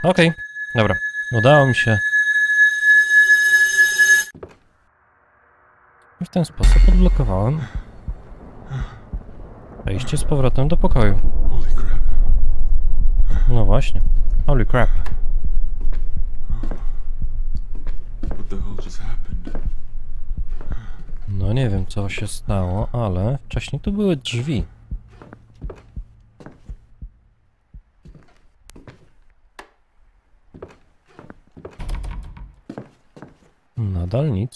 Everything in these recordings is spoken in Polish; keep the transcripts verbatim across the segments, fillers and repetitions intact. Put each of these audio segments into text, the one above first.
Okej, okay, dobra. Udało mi się. I w ten sposób odblokowałem wejście z powrotem do pokoju. No właśnie. Holy crap. No nie wiem, co się stało, ale wcześniej tu były drzwi. Nadal nic.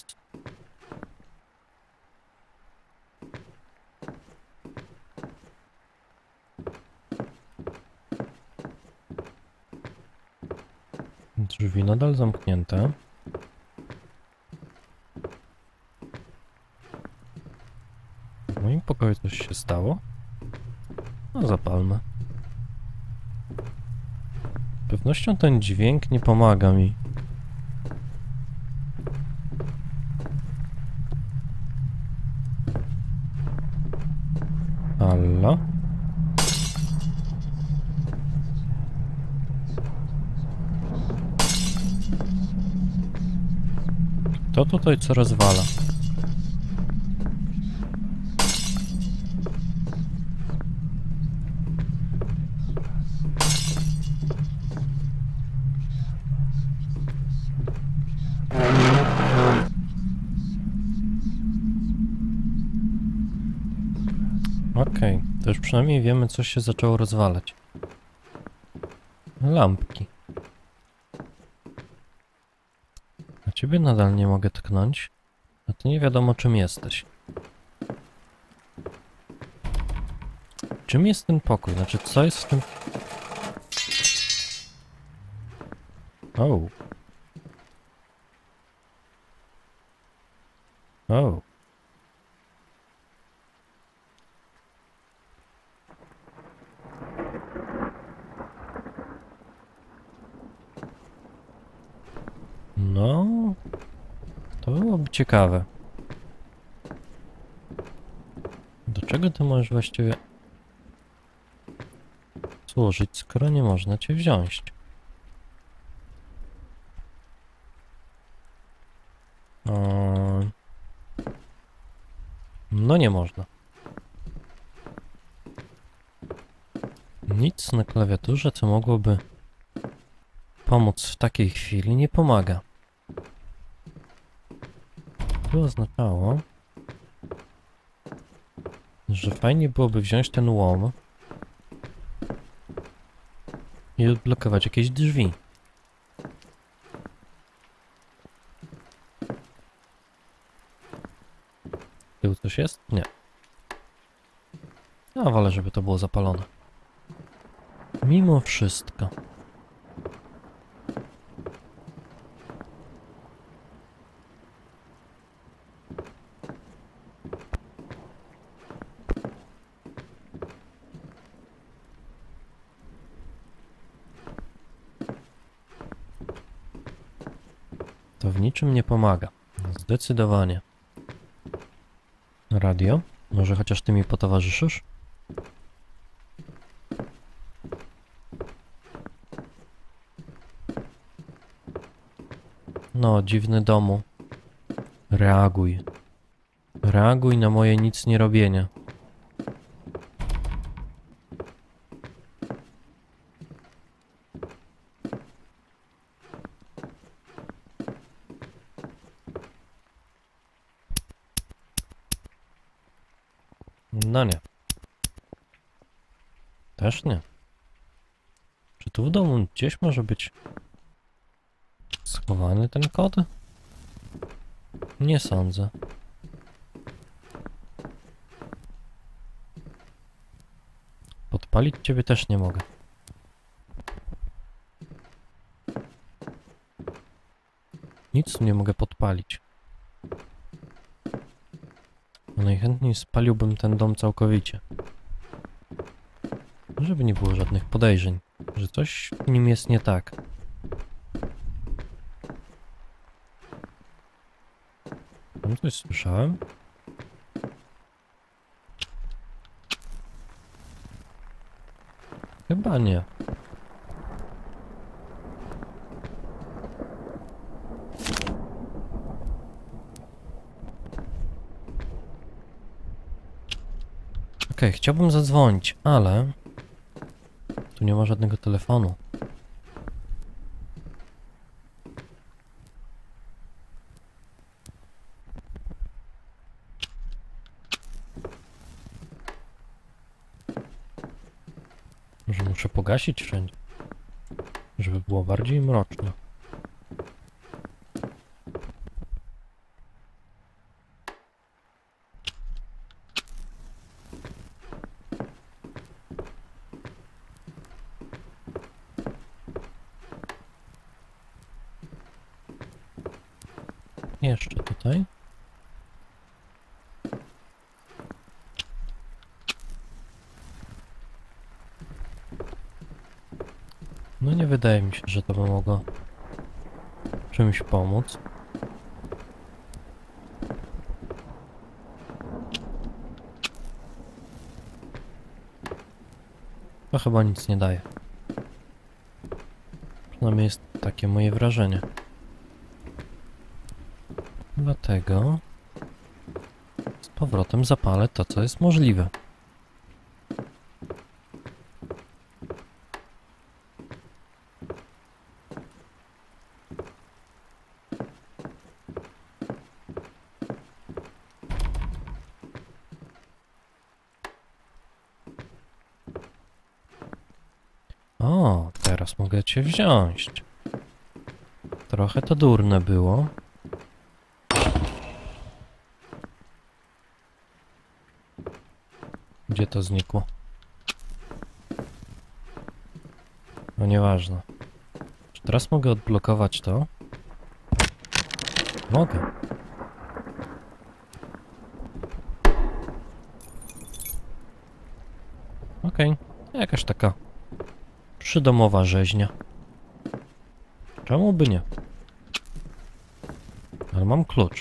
Drzwi nadal zamknięte. W moim pokoju coś się stało? No zapalmy. Z pewnością ten dźwięk nie pomaga mi. Halo? Kto tutaj co rozwala? Okej, okay, to już przynajmniej wiemy, co się zaczęło rozwalać. Lampki. A ciebie nadal nie mogę tknąć, a ty nie wiadomo, czym jesteś. Czym jest ten pokój? Znaczy, co jest w tym... O. O. No, to byłoby ciekawe. Do czego ty możesz właściwie służyć, skoro nie można cię wziąć? Um, no nie można. Nic na klawiaturze, co mogłoby pomóc w takiej chwili, nie pomaga. To oznaczało, że fajnie byłoby wziąć ten łom i odblokować jakieś drzwi. Tył coś jest? Nie. Ja wolę, żeby to było zapalone. Mimo wszystko. To w niczym nie pomaga. Zdecydowanie. Radio? Może chociaż ty mi potowarzyszysz? No, dziwny domu. Reaguj. Reaguj na moje nic nie robienie. No nie. Też nie. Czy tu w domu gdzieś może być schowany ten kod? Nie sądzę. Podpalić ciebie też nie mogę. Nic nie mogę podpalić. Najchętniej spaliłbym ten dom całkowicie. Żeby nie było żadnych podejrzeń, że coś w nim jest nie tak. Tam coś słyszałem? Chyba nie. Okej, chciałbym zadzwonić, ale... Tu nie ma żadnego telefonu. Może muszę pogasić wszędzie, żeby było bardziej mroczno. Jeszcze tutaj. No nie wydaje mi się, że to by mogło czymś pomóc. To chyba nic nie daje. Przynajmniej jest takie moje wrażenie. Dlatego z powrotem zapalę to, co jest możliwe. O, teraz mogę cię wziąć. Trochę to durne było. Gdzie to znikło? No nieważne. Czy teraz mogę odblokować to? Mogę. Okej, okay. Jakaś taka przydomowa rzeźnia. Czemu by nie? Ale mam klucz.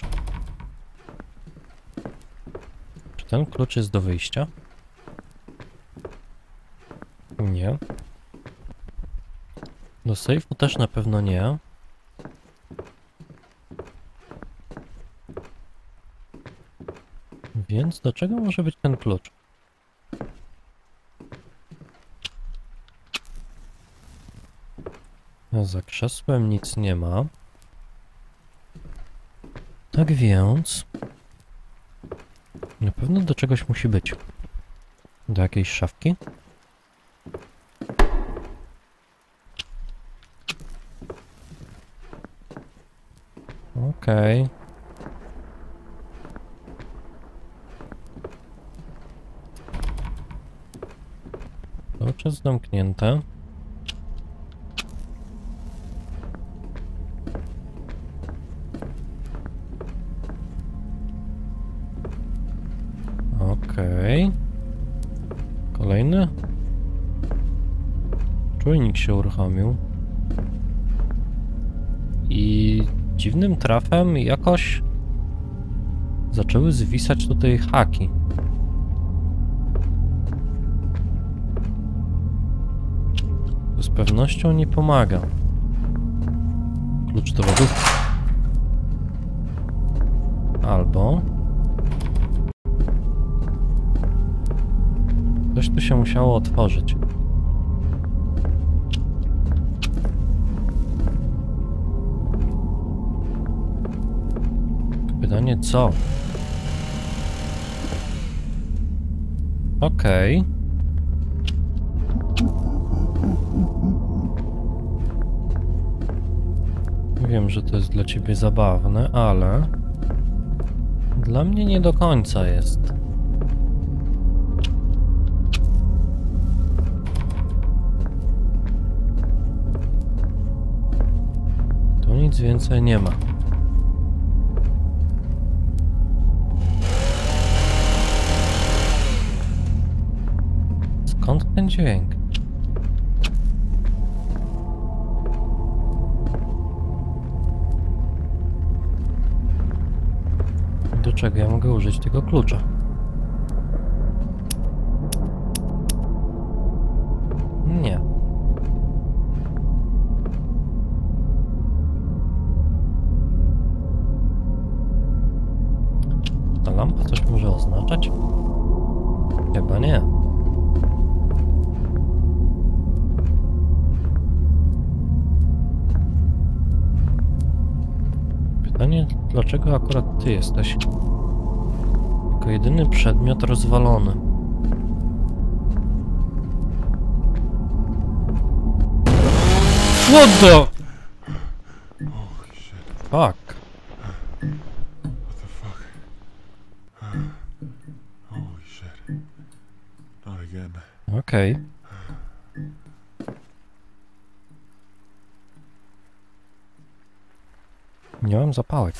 Czy ten klucz jest do wyjścia? Nie. Do sejfu też na pewno nie. Więc do czego może być ten klucz? Za krzesłem nic nie ma. Tak więc... Na pewno do czegoś musi być. Do jakiejś szafki? Okej. Okay. Cały czas zamknięte. Okej. Okay. Kolejny. Czujnik się uruchomił. I dziwnym trafem jakoś zaczęły zwisać tutaj haki. To z pewnością nie pomaga. Klucz do lodówki. Albo... Coś tu się musiało otworzyć. Pytanie co? Okej. Okay. Wiem, że to jest dla ciebie zabawne, ale... Dla mnie nie do końca jest. Tu nic więcej nie ma. Skąd ten dźwięk? Do czego ja mogę użyć tego klucza? Nie. Ta lampa coś może oznaczać? Chyba nie. Pytanie, dlaczego akurat ty jesteś? Jako jedyny przedmiot rozwalony. What the? Fuck. What the fuck? Holy shit. Not again. Okej. Okay. Nie mam zapałek.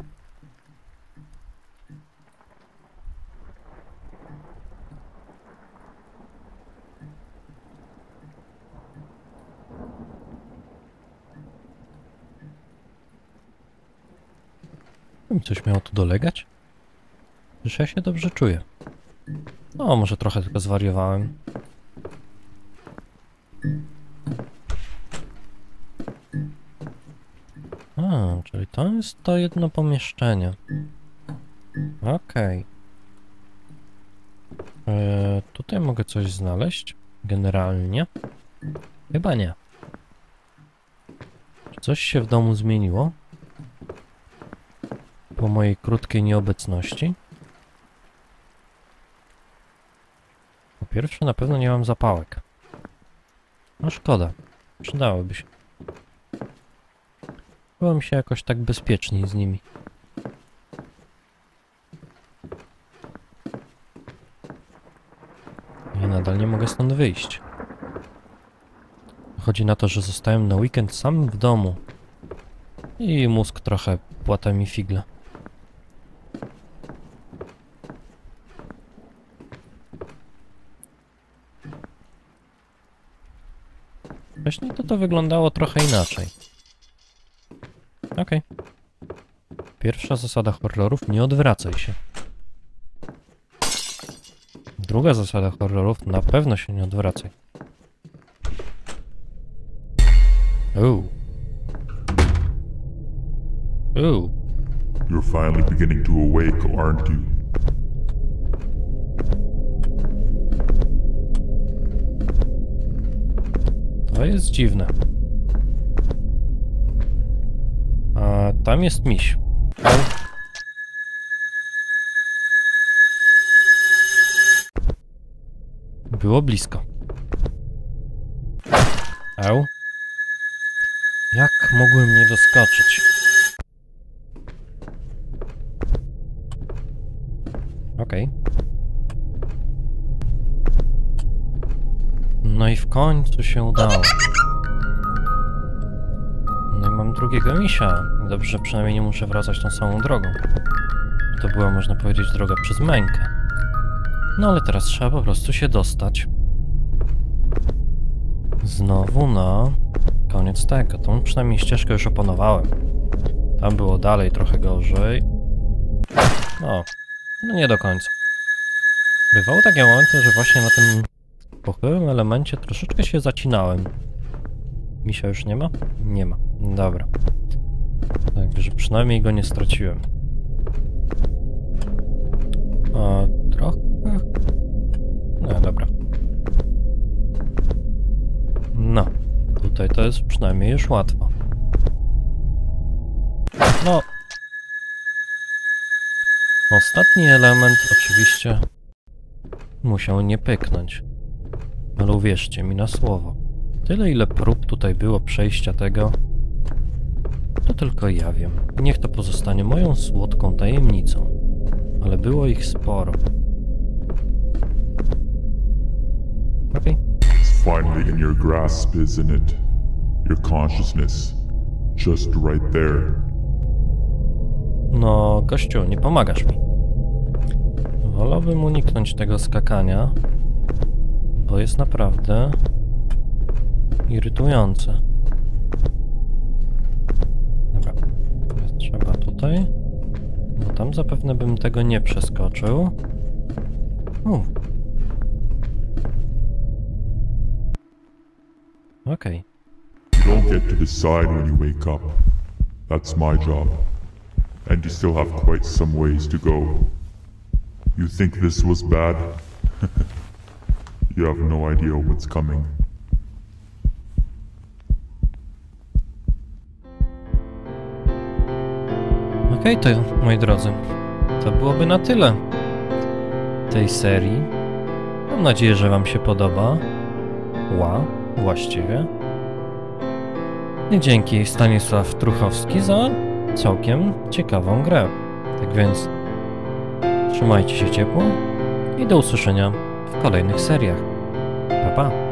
Mi coś miało tu dolegać? Przecież ja się dobrze czuję. No, może trochę tylko zwariowałem. A, czyli to jest to jedno pomieszczenie. Okej. Okay. Eee, tutaj mogę coś znaleźć? Generalnie? Chyba nie. Czy coś się w domu zmieniło? Po mojej krótkiej nieobecności? Po pierwsze, na pewno nie mam zapałek. No szkoda. Przydałoby się. Czułem się jakoś tak bezpieczniej z nimi. I nadal nie mogę stąd wyjść. Chodzi na to, że zostałem na weekend sam w domu. I mózg trochę płata mi figle. Wcześniej to to wyglądało trochę inaczej. Okej. Okay. Pierwsza zasada horrorów: nie odwracaj się. Druga zasada horrorów: na pewno się nie odwracaj. Ooh. Ooh. You're finally beginning to awake, aren't you? To jest dziwne. A tam jest miś. Au. Było blisko. Au. Jak mogłem nie doskoczyć? Okej. Okay. No i w końcu się udało. No i mam drugiego misia. Dobrze, że przynajmniej nie muszę wracać tą samą drogą. To była, można powiedzieć, droga przez mękę. No ale teraz trzeba po prostu się dostać. Znowu na koniec tego. Tą przynajmniej ścieżkę już opanowałem. Tam było dalej trochę gorzej. No, no nie do końca. Bywały takie momenty, że właśnie na tym pochyłym elemencie troszeczkę się zacinałem. Misia już nie ma? Nie ma. Dobra. Także przynajmniej go nie straciłem. A trochę... No dobra. No. Tutaj to jest przynajmniej już łatwo. No. Ostatni element oczywiście musiał nie pyknąć. Ale uwierzcie mi na słowo. Tyle, ile prób tutaj było przejścia tego, to tylko ja wiem. Niech to pozostanie moją słodką tajemnicą. Ale było ich sporo. Okej. Okay. It's finally in your grasp, isn't it? Your consciousness. Just right there. No, gościu, nie pomagasz mi. Wolałbym uniknąć tego skakania, bo jest naprawdę irytujące. Dobra, trzeba tutaj, bo tam zapewne bym tego nie przeskoczył. Uff. Okej. You don't get to decide when you wake up. That's my job. And you still have quite some ways to go. You think this was bad? You have no idea what's coming. Okej, to moi drodzy, to byłoby na tyle tej serii. Mam nadzieję, że wam się podoba. Ła, właściwie. I dzięki Stanisław Truchowski za całkiem ciekawą grę. Tak więc trzymajcie się ciepło i do usłyszenia w kolejnych seriach. Pa, pa!